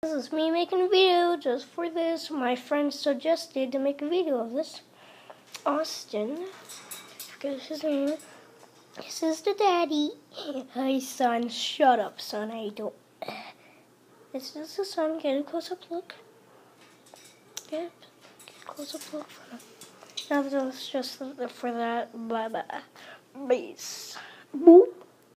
This is me making a video just for this. My friend suggested to make a video of this. Austin, forget his name. This is the daddy. Hi, son. Shut up, son. I don't. This is the son. Get a close-up look. Get a close-up look. Now that's just for that. Bye-bye. Peace. Boop.